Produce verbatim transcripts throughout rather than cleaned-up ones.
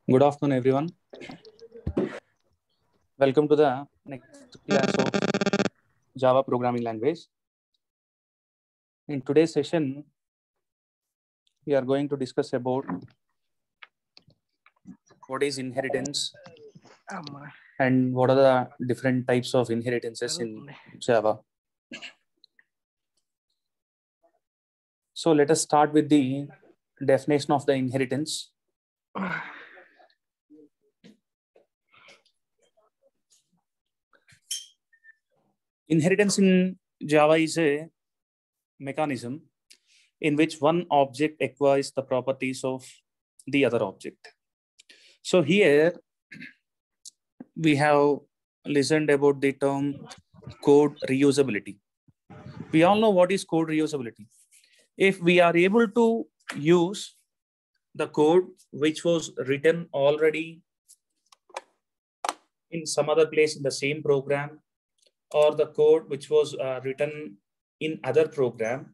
Good afternoon, everyone. Welcome to the next class of Java programming language. In today's session, we are going to discuss about what is inheritance and what are the different types of inheritances in Java. So let us start with the definition of the inheritance. Inheritance in Java is a mechanism in which one object acquires the properties of the other object. So here we have listened about the term code reusability. We all know what is code reusability. If we are able to use the code which was written already in some other place in the same program, or the code which was uh, written in other program,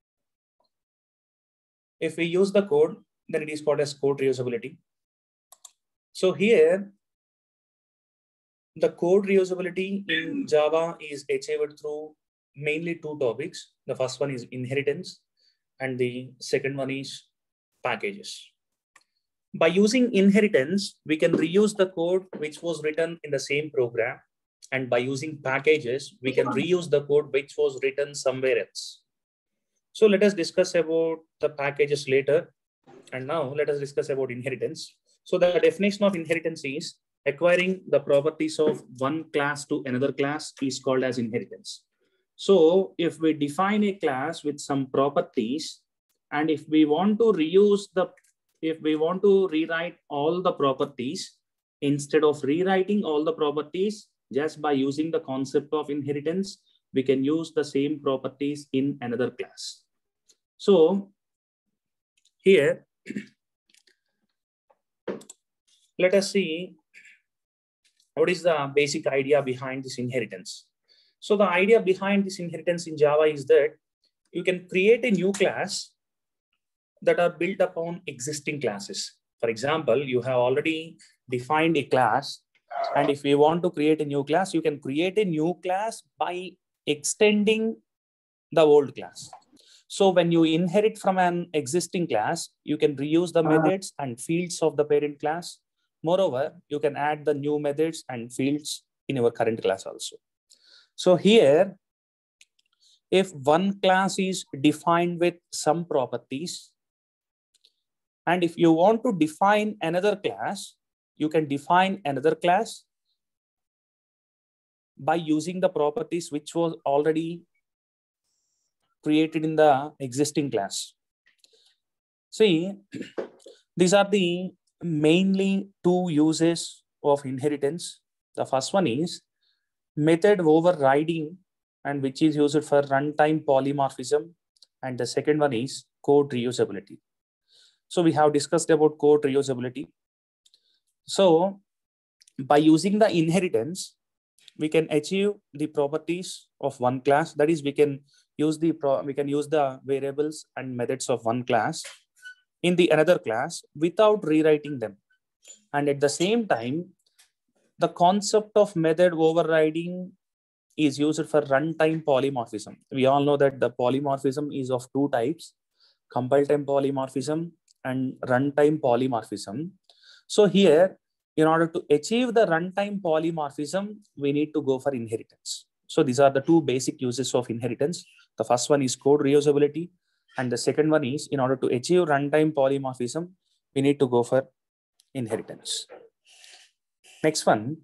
if we use the code, then it is called as code reusability. So here, the code reusability in Java is achieved through mainly two topics. The first one is inheritance and the second one is packages. By using inheritance, we can reuse the code which was written in the same program, and by using packages, we can reuse the code which was written somewhere else. So let us discuss about the packages later. And now let us discuss about inheritance. So the definition of inheritance is acquiring the properties of one class to another class is called as inheritance. So if we define a class with some properties, and if we want to reuse the, if we want to rewrite all the properties, instead of rewriting all the properties, just by using the concept of inheritance, we can use the same properties in another class. So here, let us see what is the basic idea behind this inheritance. So the idea behind this inheritance in Java is that you can create a new class that are built upon existing classes. For example, you have already defined a class, and if you want to create a new class, you can create a new class by extending the old class. So when you inherit from an existing class, you can reuse the methods and fields of the parent class. Moreover, you can add the new methods and fields in your current class also. So here, if one class is defined with some properties, and if you want to define another class, you can define another class by using the properties which was already created in the existing class. See, these are the mainly two uses of inheritance. The first one is method overriding, and which is used for runtime polymorphism. And the second one is code reusability. So we have discussed about code reusability. So by using the inheritance, we can achieve the properties of one class. That is, we can use the pro we can use the variables and methods of one class in the another class without rewriting them. And at the same time, the concept of method overriding is used for runtime polymorphism. We all know that the polymorphism is of two types: compile time polymorphism and runtime polymorphism. So here, in order to achieve the runtime polymorphism, we need to go for inheritance. So these are the two basic uses of inheritance. The first one is code reusability, and the second one is, in order to achieve runtime polymorphism, we need to go for inheritance. Next one.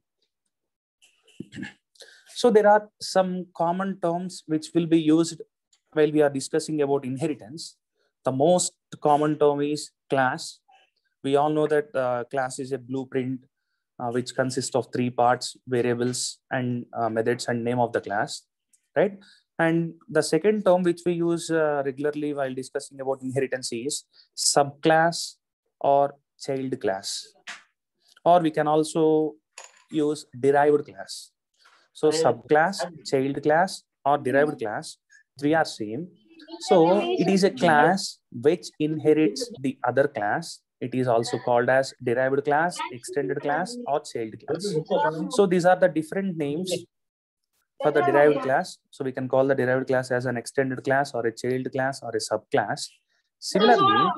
So there are some common terms which will be used while we are discussing about inheritance. The most common term is class. We all know that uh, class is a blueprint uh, which consists of three parts: variables and uh, methods and name of the class, right? And the second term which we use uh, regularly while discussing about inheritance is subclass or child class, or we can also use derived class. So subclass, child class, or derived class, three are same. So it is a class which inherits the other class, It is also called as derived class, extended class, or child class. So these are the different names for the derived class. So we can call the derived class as an extended class or a child class or a subclass. Similarly,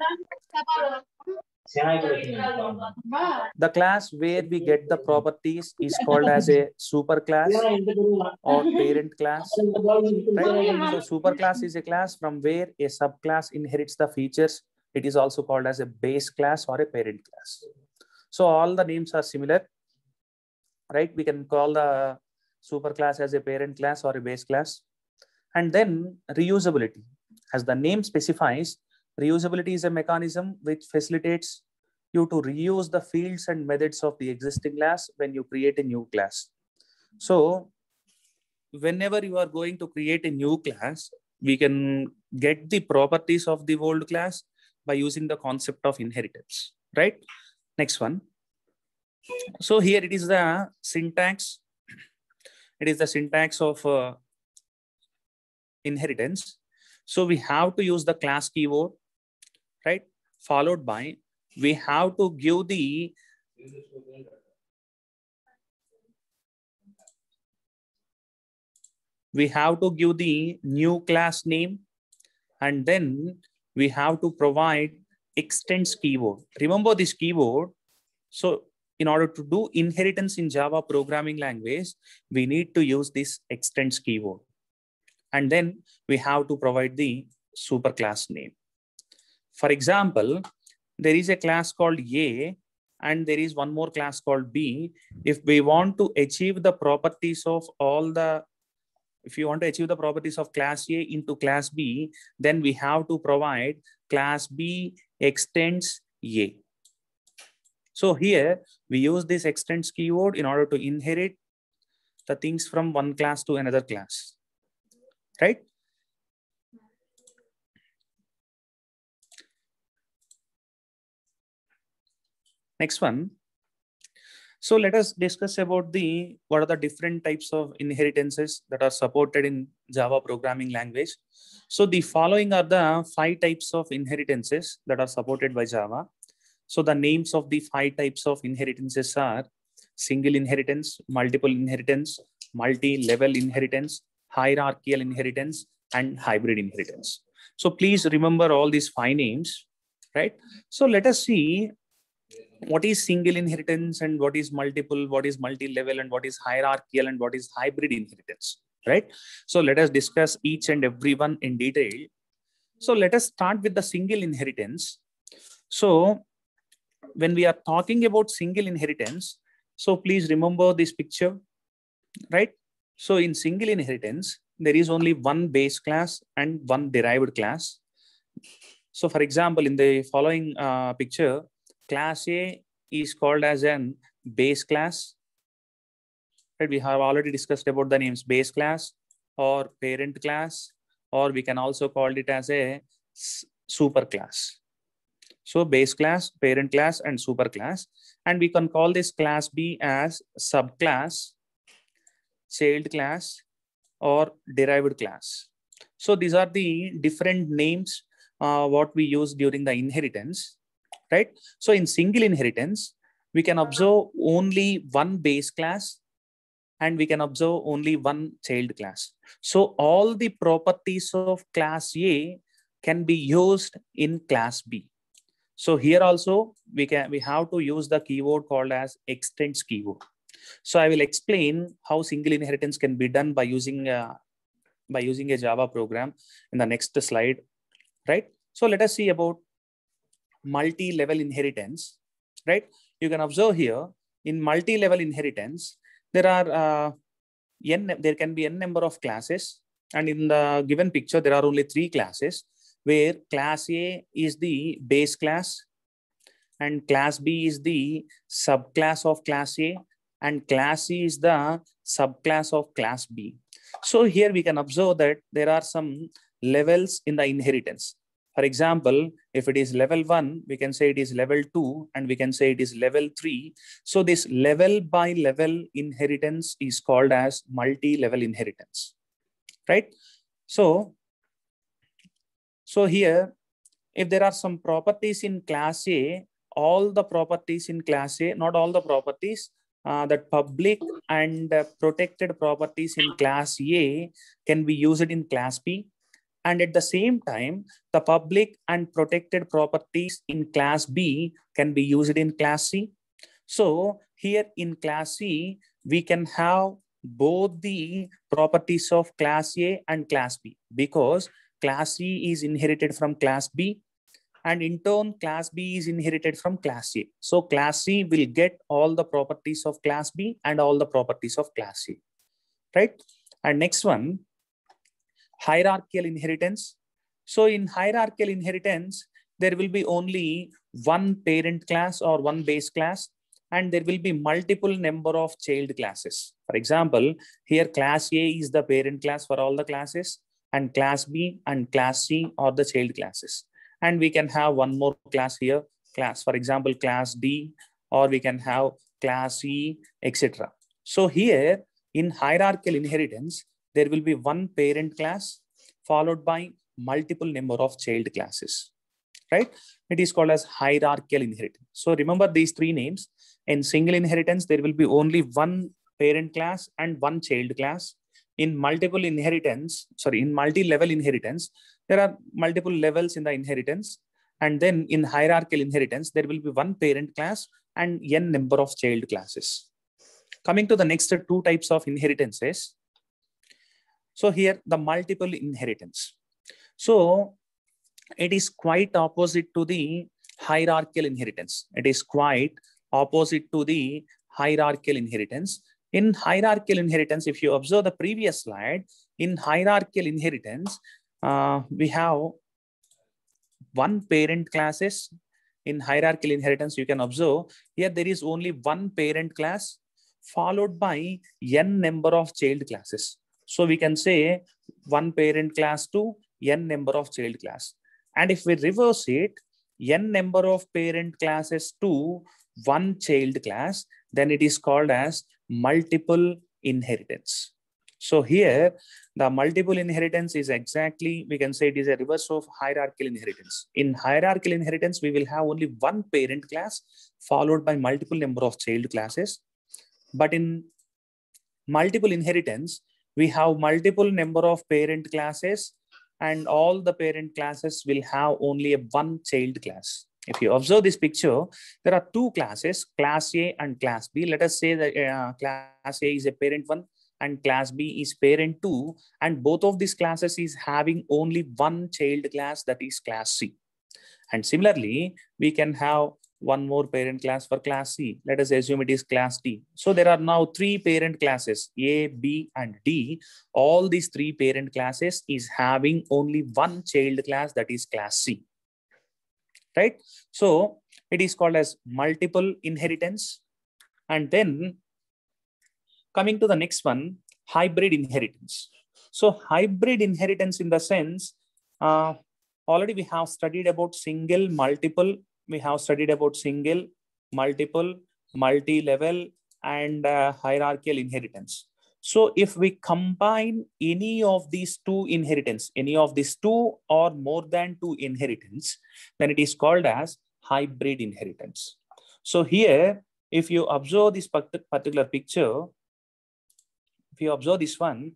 the class where we get the properties is called as a superclass or parent class, right? So superclass is a class from where a subclass inherits the features. It is also called as a base class or a parent class. So all the names are similar, right? We can call the superclass as a parent class or a base class. And then reusability. As the name specifies, reusability is a mechanism which facilitates you to reuse the fields and methods of the existing class when you create a new class. So whenever you are going to create a new class, we can get the properties of the old class by using the concept of inheritance, right? Next one. So here it is the syntax. It is the syntax of uh, inheritance. So we have to use the class keyword, right? Followed by, we have to give the we have to give the new class name, and then we have to provide extends keyword. Remember this keyword. So in order to do inheritance in Java programming language, we need to use this extends keyword. And then we have to provide the superclass name. For example, there is a class called A and there is one more class called B. If we want to achieve the properties of all the, if you want to achieve the properties of class A into class B, then we have to provide class B extends A. So here we use this extends keyword in order to inherit the things from one class to another class, right? Next one. So let us discuss about the what are the different types of inheritances that are supported in Java programming language. So the following are the five types of inheritances that are supported by Java. So the names of the five types of inheritances are single inheritance, multiple inheritance, multi-level inheritance, hierarchical inheritance, and hybrid inheritance. So please remember all these five names, right? So let us see what is single inheritance and what is multiple, what is multi-level, and what is hierarchical, and what is hybrid inheritance, right? So let us discuss each and every one in detail. So let us start with the single inheritance. So when we are talking about single inheritance, so please remember this picture, right? So in single inheritance, there is only one base class and one derived class. So for example, in the following uh, picture, class A is called as an base class, right? We have already discussed about the names base class or parent class, or we can also call it as a super class. So base class, parent class, and super class. And we can call this class B as subclass, child class, or derived class. So these are the different names uh, what we use during the inheritance, right? So in single inheritance, we can observe only one base class and we can observe only one child class. So all the properties of class A can be used in class B. So here also we can we have to use the keyword called as extends keyword. So I will explain how single inheritance can be done by using uh, by using a Java program in the next slide, right? So let us see about multi-level inheritance, right? You can observe here in multi-level inheritance there are uh, n there can be n number of classes, and in the given picture there are only three classes, where class A is the base class and class B is the subclass of class A and class C is the subclass of class B. So here we can observe that there are some levels in the inheritance. For example, if it is level one, we can say it is level two, and we can say it is level three. So this level by level inheritance is called as multi-level inheritance, right? So, so here if there are some properties in class A, all the properties in class A, not all the properties, uh, that public and uh, protected properties in class A can be used in class B. And at the same time, the public and protected properties in class B can be used in class C. So here in class C, we can have both the properties of class A and class B, because class C is inherited from class B, and in turn class B is inherited from class A. So class C will get all the properties of class B and all the properties of class A, right? And next one, hierarchical inheritance. So in hierarchical inheritance, there will be only one parent class or one base class, and there will be multiple number of child classes. For example, here class A is the parent class for all the classes, and class B and class C are the child classes. And we can have one more class here, class, for example, class D, or we can have class E, et cetera. So here in hierarchical inheritance, there will be one parent class followed by multiple number of child classes, right? It is called as hierarchical inheritance. So remember these three names. In single inheritance, there will be only one parent class and one child class. In multiple inheritance, sorry, in multi-level inheritance, there are multiple levels in the inheritance. And then in hierarchical inheritance, there will be one parent class and n number of child classes. Coming to the next two types of inheritances. So here the multiple inheritance. So it is quite opposite to the hierarchical inheritance. It is quite opposite to the hierarchical inheritance. In hierarchical inheritance, if you observe the previous slide, in hierarchical inheritance, uh, we have one parent classes. In hierarchical inheritance, you can observe here there is only one parent class followed by n number of child classes. So we can say one parent class to n number of child class. And if we reverse it, n number of parent classes to one child class, then it is called as multiple inheritance. So here, the multiple inheritance is exactly, we can say it is a reverse of hierarchical inheritance. In hierarchical inheritance, we will have only one parent class followed by multiple number of child classes. But in multiple inheritance, we have multiple number of parent classes, and all the parent classes will have only a one child class. If you observe this picture, there are two classes, class A and class B. Let us say that uh, class A is a parent one and class B is parent two, and both of these classes is having only one child class, that is class C. And similarly, we can have one more parent class for class C. Let us assume it is class D. So there are now three parent classes, A, B, and D. All these three parent classes is having only one child class, that is class C. Right? So it is called as multiple inheritance. And then coming to the next one, hybrid inheritance. So hybrid inheritance in the sense, uh, already we have studied about single, multiple, we have studied about single, multiple, multi-level, and uh, hierarchical inheritance. So if we combine any of these two inheritance, any of these two or more than two inheritance, then it is called as hybrid inheritance. So here, if you observe this particular picture, if you observe this one,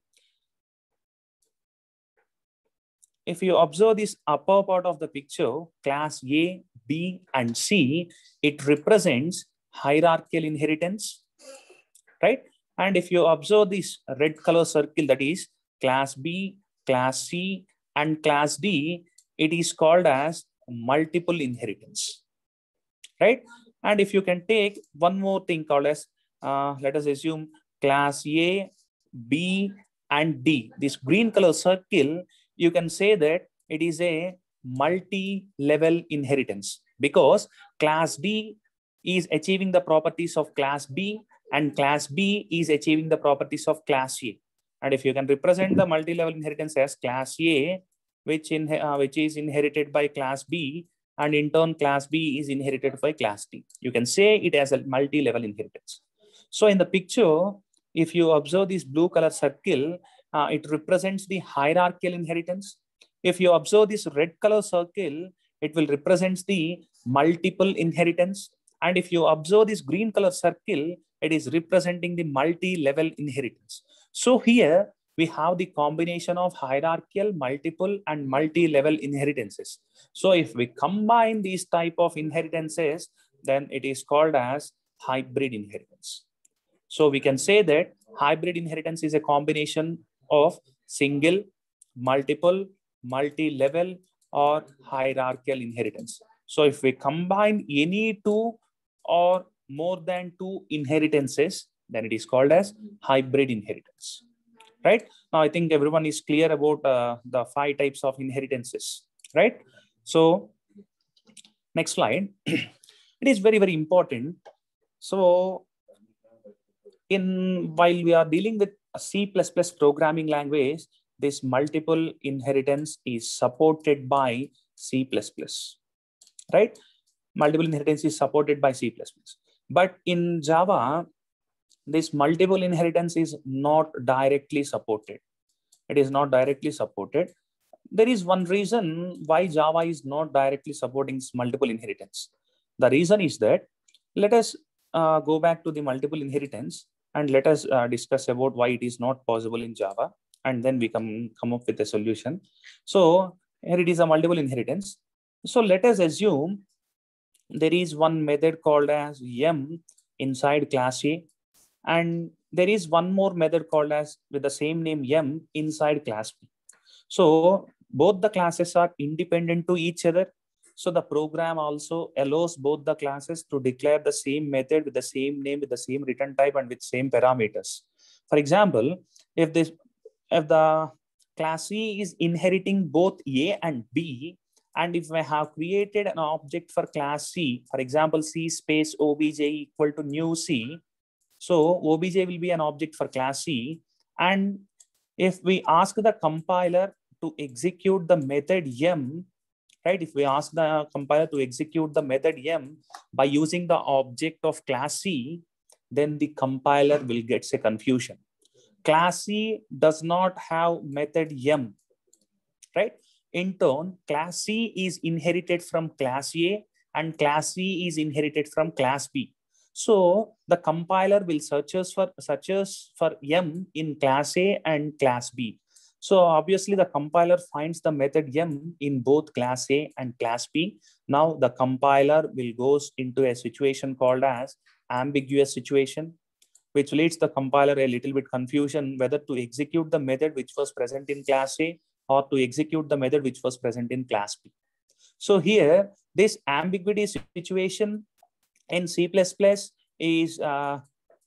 if you observe this upper part of the picture, class A, B, and C, it represents hierarchical inheritance, right? And if you observe this red color circle, that is class B, class C, and class D, it is called as multiple inheritance, right? And if you can take one more thing called as, uh, let us assume class A, B, and D, this green color circle, you can say that it is a multi-level inheritance, because class D is achieving the properties of class B, and class B is achieving the properties of class A. And if you can represent the multi-level inheritance as class A, which, in, uh, which is inherited by class B, and in turn class B is inherited by class D, you can say it as a multi-level inheritance. So in the picture, if you observe this blue color circle, uh, it represents the hierarchical inheritance. If you observe this red color circle, it will represent the multiple inheritance. And if you observe this green color circle, it is representing the multi-level inheritance. So here we have the combination of hierarchical, multiple, and multi-level inheritances. So if we combine these type of inheritances, then it is called as hybrid inheritance. So we can say that hybrid inheritance is a combination of single, multiple, multi-level, or hierarchical inheritance. So if we combine any two or more than two inheritances, then it is called as hybrid inheritance. Right? Now, I think everyone is clear about uh, the five types of inheritances, right? So next slide. It is very, very important. So in while we are dealing with a C plus plus programming language, this multiple inheritance is supported by C plus plus, right? Multiple inheritance is supported by C plus plus. But in Java, this multiple inheritance is not directly supported. It is not directly supported. There is one reason why Java is not directly supporting multiple inheritance. The reason is that, let us uh, go back to the multiple inheritance and let us uh, discuss about why it is not possible in Java, and then we can come up with a solution. So here it is a multiple inheritance. So let us assume there is one method called as M inside class A, and there is one more method called as with the same name M inside class B. So both the classes are independent to each other. So the program also allows both the classes to declare the same method with the same name, with the same return type, and with same parameters. For example, if this if the class C is inheriting both A and B, and if I have created an object for class C, for example, C space obj equal to new C, so obj will be an object for class C. And if we ask the compiler to execute the method M, right? If we ask the compiler to execute the method M by using the object of class C, then the compiler will get a confusion. Class C does not have method M, right? In turn, class C is inherited from class A and class C is inherited from class B. So the compiler will searches for searches for M in class A and class B. So obviously the compiler finds the method M in both class A and class B. Now the compiler will goes into a situation called as ambiguous situation, which leads the compiler a little bit confusion whether to execute the method which was present in class A or to execute the method which was present in class B. So here, this ambiguity situation in C plus plus is uh,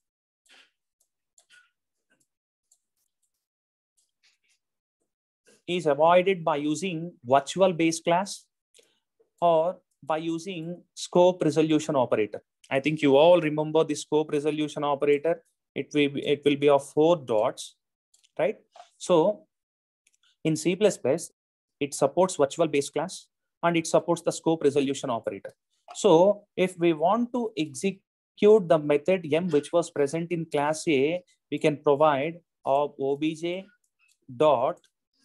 is avoided by using virtual base class or by using scope resolution operator. I think you all remember the scope resolution operator. It will be, it will be of four dots, right? So in C plus plus, it supports virtual base class and it supports the scope resolution operator. So if we want to execute the method M which was present in class A, we can provide of obj dot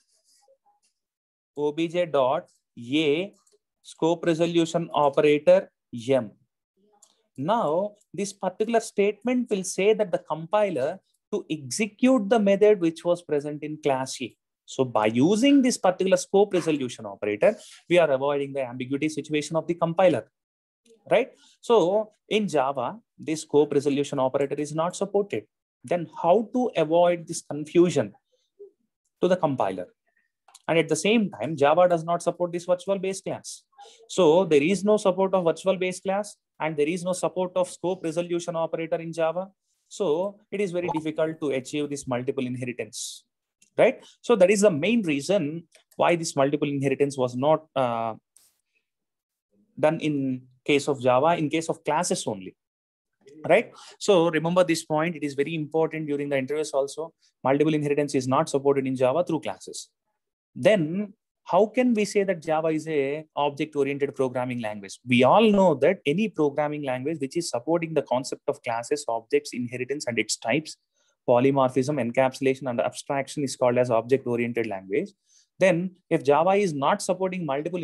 obj dot A scope resolution operator M. Now this particular statement will say that the compiler to execute the method which was present in class A. So by using this particular scope resolution operator, we are avoiding the ambiguity situation of the compiler, right? So in Java, this scope resolution operator is not supported. Then how to avoid this confusion to the compiler? And at the same time, Java does not support this virtual base class. So there is no support of virtual base class and there is no support of scope resolution operator in Java. So it is very difficult to achieve this multiple inheritance, right? So that is the main reason why this multiple inheritance was not uh, done in case of Java, in case of classes only, right? So remember this point, it is very important during the interviews also. Multiple inheritance is not supported in Java through classes. Then how can we say that Java is a object-oriented programming language? We all know that any programming language which is supporting the concept of classes, objects, inheritance, and its types, polymorphism, encapsulation, and abstraction is called as object-oriented language. Then if Java is not supporting multiple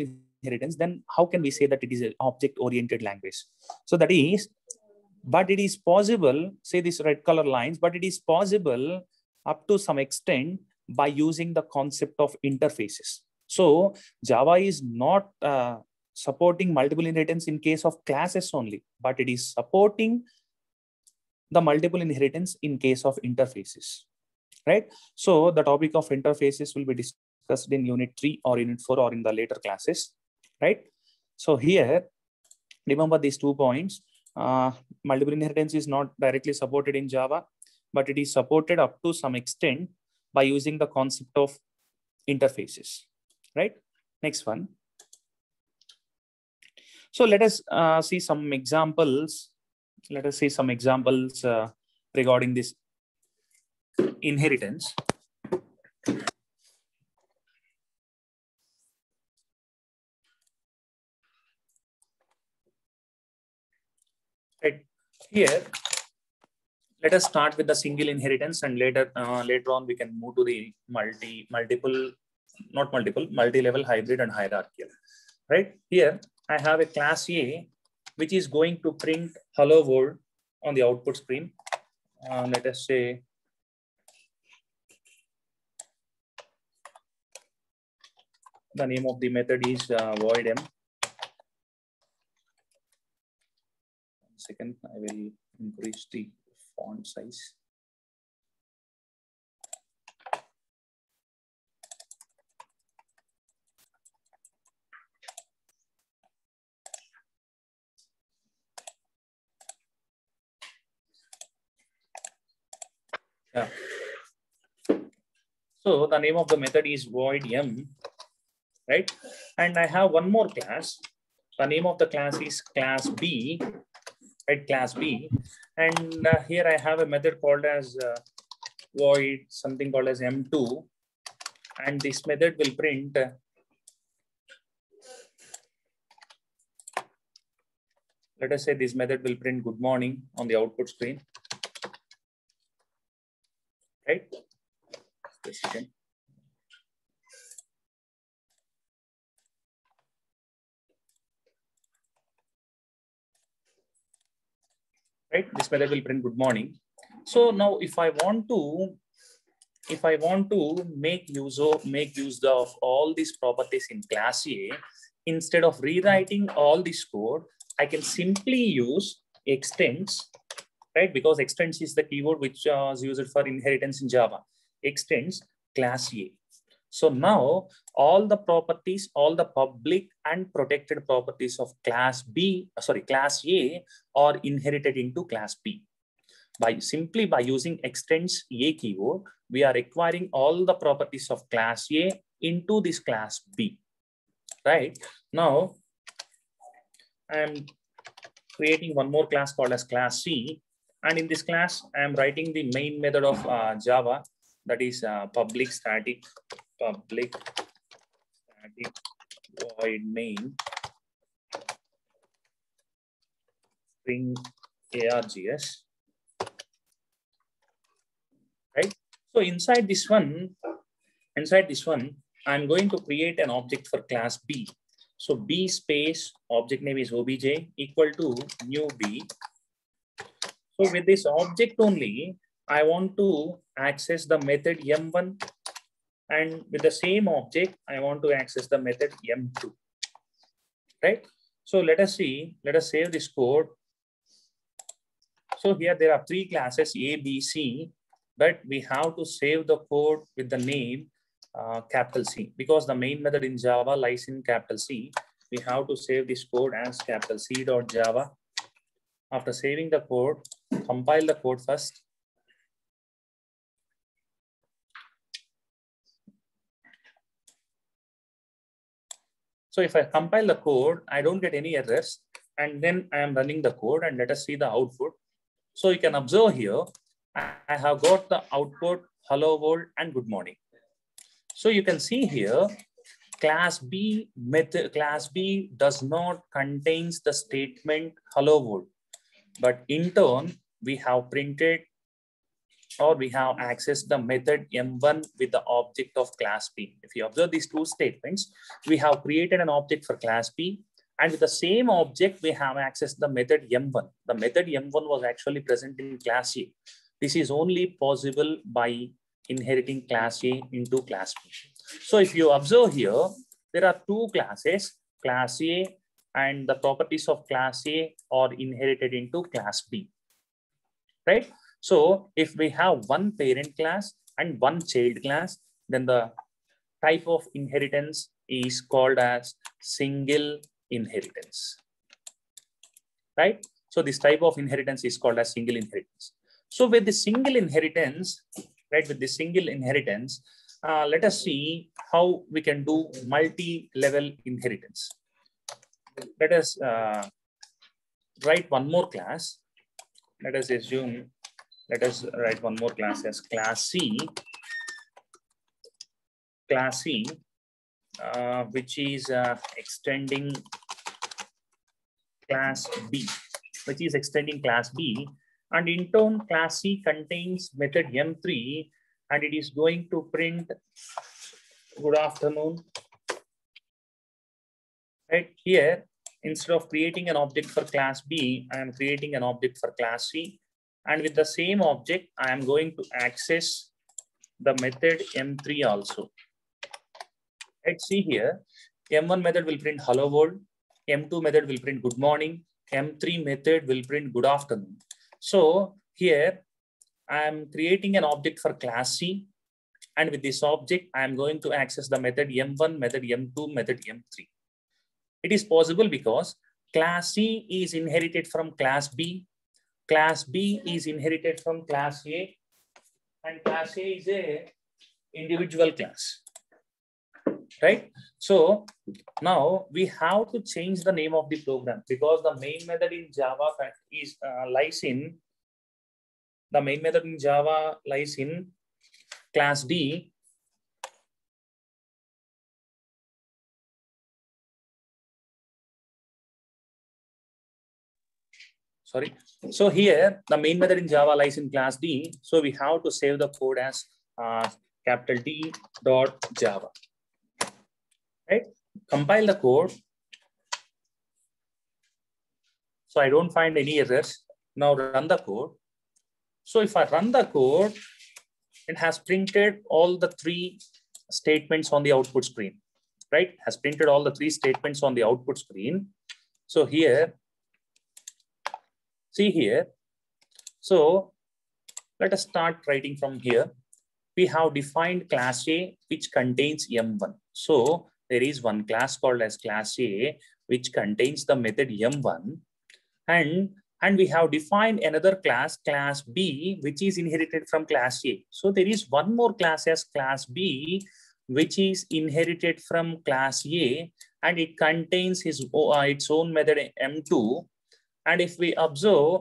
inheritance, then how can we say that it is an object-oriented language? So that is, but it is possible, say these red color lines, but it is possible up to some extent by using the concept of interfaces. So Java is not uh, supporting multiple inheritance in case of classes only, but it is supporting the multiple inheritance in case of interfaces, right? So the topic of interfaces will be discussed in unit three or unit four or in the later classes, right? So here, remember these two points. Uh, multiple inheritance is not directly supported in Java, but it is supported up to some extent by using the concept of interfaces, right? Next one. So let us uh, see some examples. Let us see some examples uh, regarding this inheritance. Right. Here, let us start with the single inheritance, and later uh, later on we can move to the multi multiple, not multiple, multi-level, hybrid, and hierarchical. Right. Here I have a class A which is going to print hello world on the output screen. Uh, let us say the name of the method is uh, void m. One second, I will increase the font size. Yeah. So the name of the method is void m, right? And I have one more class. The name of the class is class B, right? Class B. And uh, here I have a method called as uh, void something called as m two. And this method will print uh, let us say this method will print good morning on the output screen, right? Right, this method will print good morning. So now if I want to if I want to make use of make use of all these properties in class A, instead of rewriting all this code, I can simply use extends, right? Because extends is the keyword which uh, is used for inheritance in Java. Extends class A. So now all the properties, all the public and protected properties of class B, sorry, class A are inherited into class B. By simply by using extends A keyword, we are acquiring all the properties of class A into this class B, right? Now, I'm creating one more class called as class C. And in this class, I am writing the main method of uh, Java, that is uh, public static, public static void main string args. Right. So inside this one, inside this one, I'm going to create an object for class B. So B space object name is obj equal to new B. So with this object only, I want to access the method m one, and with the same object, I want to access the method m two. Right. So let us see. Let us save this code. So here there are three classes A, B, C. But we have to save the code with the name uh, capital C, because the main method in Java lies in capital C. We have to save this code as capital C.java. After saving the code, compile the code first. So if I compile the code, I don't get any errors. And then I am running the code, and let us see the output. So you can observe here, I have got the output hello world and good morning. So you can see here, class B method, class B does not contains the statement hello world, but in turn we have printed or we have accessed the method M one with the object of class B. If you observe these two statements, we have created an object for class B, and with the same object, we have accessed the method M one. The method M one was actually present in class A. This is only possible by inheriting class A into class B. So if you observe here, there are two classes, class A, and the properties of class A are inherited into class B, right? So if we have one parent class and one child class, then the type of inheritance is called as single inheritance, right? So this type of inheritance is called as single inheritance. So with the single inheritance, right, with the single inheritance, uh, let us see how we can do multi-level inheritance. Let us uh, write one more class. Let us assume, let us write one more class as class C, class C, uh, which is uh, extending class B, which is extending class B. And in turn, class C contains method M three, and it is going to print good afternoon. Right here, instead of creating an object for class B, I am creating an object for class C. And with the same object, I am going to access the method M three also. Let's see here, M one method will print hello world, M two method will print good morning, M three method will print good afternoon. So here I am creating an object for class C, and with this object I am going to access the method M one, method M two, method M three. It is possible because class C is inherited from class B, class B is inherited from class A, and class A is a individual class. Right? So now we have to change the name of the program, because the main method in Java is uh, lies in the main method in Java lies in class D. Sorry. So here the main method in Java lies in class D. So we have to save the code as uh, capital D dot Java. Right? Compile the code. So I don't find any errors. Now run the code. So if I run the code, it has printed all the three statements on the output screen, right? It has printed all the three statements on the output screen. So here, see here. So let us start writing from here. We have defined class A, which contains M one. So there is one class called as class A, which contains the method M one. And, and we have defined another class, class B, which is inherited from class A. So there is one more class as class B, which is inherited from class A, and it contains his, uh, its own method M two. And if we observe,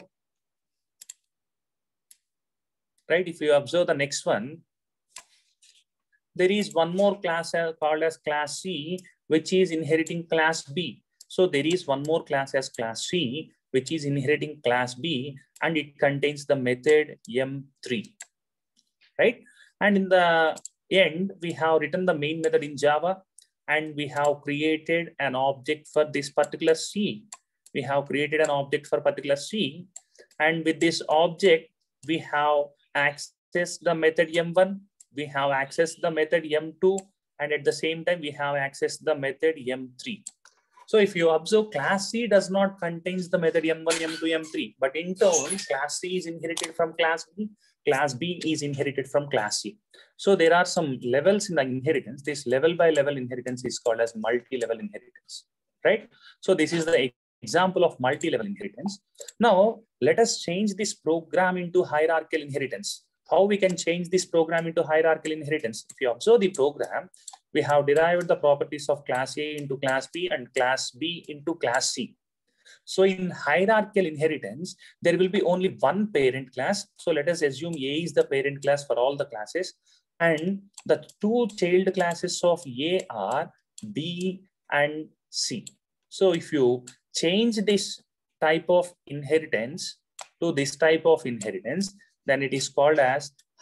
right, if you observe the next one, there is one more class called as class C, which is inheriting class B. So there is one more class as class C, which is inheriting class B, and it contains the method M three, right? And in the end, we have written the main method in Java, and we have created an object for this particular C. We have created an object for particular C, and with this object, we have accessed the method M one, we have accessed the method M two, and at the same time, we have accessed the method M three. So if you observe, class C does not contains the method M one, M two, M three, but in turn, class C is inherited from class B, class B is inherited from class C. So there are some levels in the inheritance. This level by level inheritance is called as multi-level inheritance, right? So this is the example of multi-level inheritance. Now, let us change this program into hierarchical inheritance. How we can change this program into hierarchical inheritance? If you observe the program, we have derived the properties of class A into class B and class B into class C. So in hierarchical inheritance, there will be only one parent class. So let us assume A is the parent class for all the classes, and the two child classes of A are B and C. So if you change this type of inheritance to this type of inheritance, then it is called as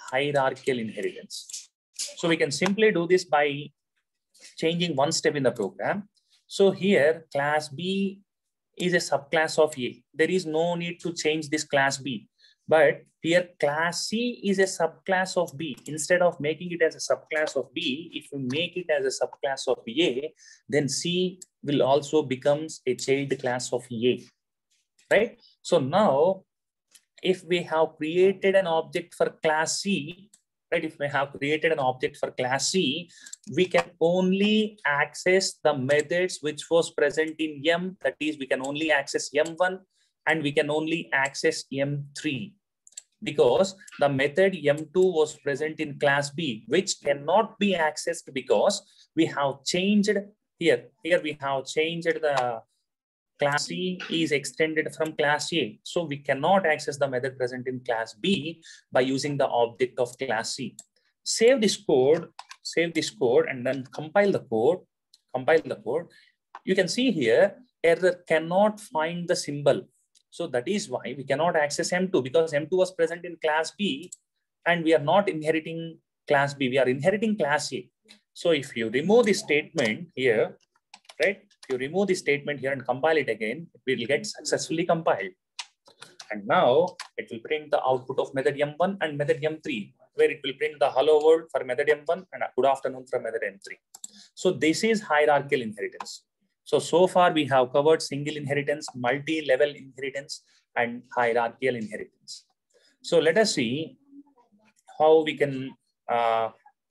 hierarchical inheritance. So we can simply do this by changing one step in the program. So here class B is a subclass of A. There is no need to change this class B. But here class C is a subclass of B. Instead of making it as a subclass of B, if we make it as a subclass of A, then C will also becomes a child class of A. Right? So now, if we have created an object for class C, right? If we have created an object for class C, we can only access the methods which was present in M. That is, we can only access M one and we can only access M three. Because the method M two was present in class B, which cannot be accessed because we have changed here. Here we have changed the class C is extended from class A. So we cannot access the method present in class B by using the object of class C. Save this code, save this code and then compile the code, compile the code. You can see here, error cannot find the symbol. So that is why we cannot access M two because M two was present in class B and we are not inheriting class B, we are inheriting class A. So if you remove this statement here, right? If you remove this statement here and compile it again, it will get successfully compiled. And now it will print the output of method M one and method M three, where it will print the hello world for method M one and good afternoon for method M three. So this is hierarchical inheritance. So, so far we have covered single inheritance, multi-level inheritance, and hierarchical inheritance. So let us see how we can uh,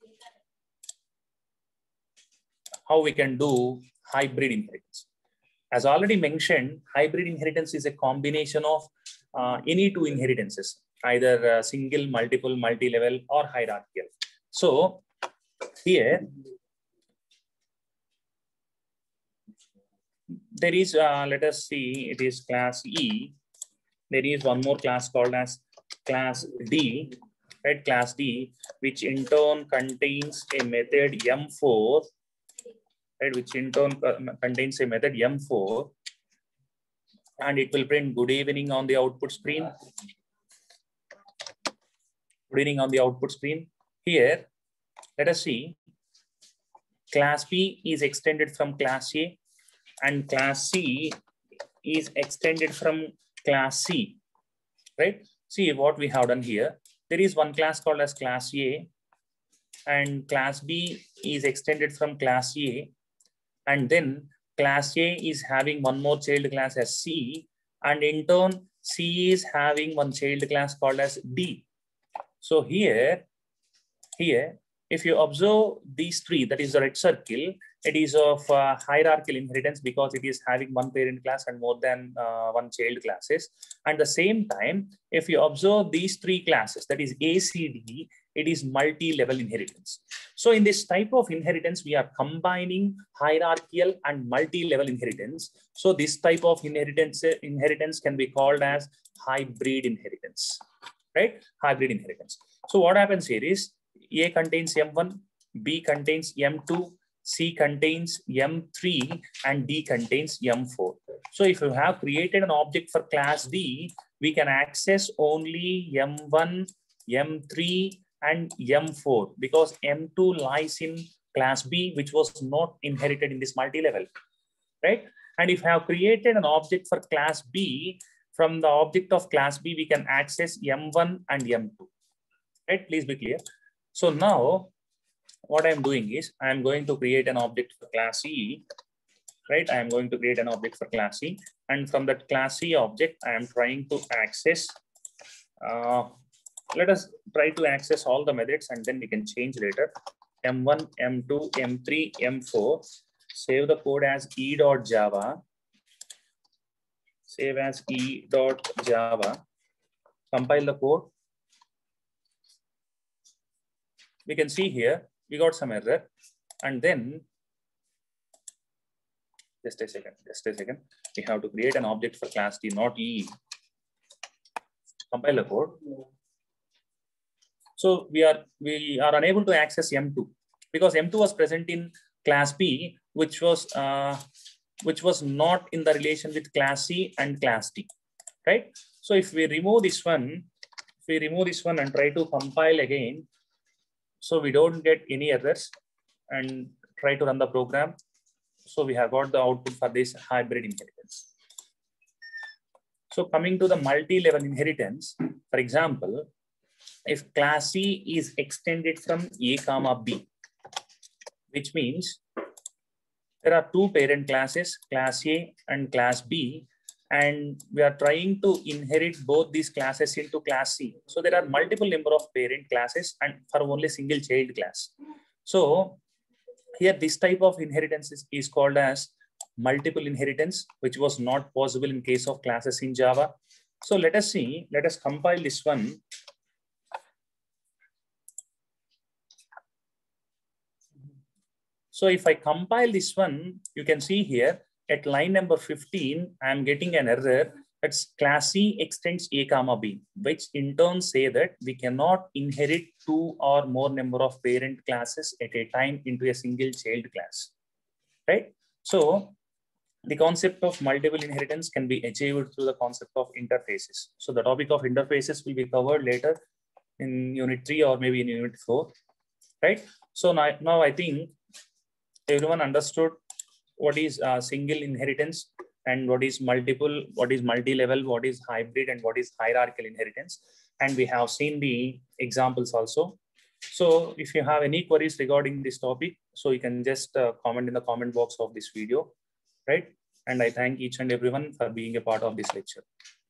how we can do hybrid inheritance. As already mentioned, hybrid inheritance is a combination of uh, any two inheritances, either uh, single, multiple, multi-level, or hierarchical. So here, there is, uh, let us see, it is class E. There is one more class called as class D, right? Class D, which in turn contains a method M four, right? Which in turn contains a method M four, and it will print good evening on the output screen. Good evening on the output screen. Here, let us see, class B is extended from class A, and class C is extended from class C, right? See what we have done here. There is one class called as class A, and class B is extended from class A, and then class A is having one more child class as C, and in turn C is having one child class called as D. So here, here, if you observe these three, that is the red circle, it is of uh, hierarchical inheritance because it is having one parent class and more than uh, one child classes. And at the same time, if you observe these three classes, that is A, C, D, it is multi-level inheritance. So in this type of inheritance, we are combining hierarchical and multi-level inheritance. So this type of inheritance, inheritance can be called as hybrid inheritance, right? Hybrid inheritance. So what happens here is A contains M one, B contains M two, C contains M three, and D contains M four. So if you have created an object for class D, we can access only M one, M three, and M four because M two lies in class B, which was not inherited in this multi-level, right? And if you have created an object for class B, from the object of class B, we can access M one and M two, right? Please be clear. So now what I'm doing is I'm going to create an object for class E, right? I'm going to create an object for class E, and from that class E object, I am trying to access, uh, let us try to access all the methods and then we can change later. M one, M two, M three, M four, save the code as e.java, save as e.java, compile the code. We can see here, we got some error, and then just a second, just a second. We have to create an object for class D, not E. Compile the code. So we are we are unable to access M two because M two was present in class B, which was uh, which was not in the relation with class C and class D, right? So if we remove this one, if we remove this one and try to compile again, so we don't get any errors, and try to run the program. So we have got the output for this hybrid inheritance. So coming to the multi-level inheritance, for example, if class C is extended from A comma B, which means there are two parent classes, class A and class B, and we are trying to inherit both these classes into class C. So there are multiple number of parent classes and for only single child class. So here this type of inheritance is, is called as multiple inheritance, which was not possible in case of classes in Java. So let us see, let us compile this one. So if I compile this one, you can see here at line number fifteen, I am getting an error that's class C extends A comma B, which in turn say that we cannot inherit two or more number of parent classes at a time into a single child class, right? So the concept of multiple inheritance can be achieved through the concept of interfaces. So the topic of interfaces will be covered later in unit three or maybe in unit four, right? So now, now I think everyone understood what is uh, single inheritance and what is multiple, what is multi-level, what is hybrid, and what is hierarchical inheritance. And we have seen the examples also. So if you have any queries regarding this topic, so you can just uh, comment in the comment box of this video, right? And I thank each and everyone for being a part of this lecture.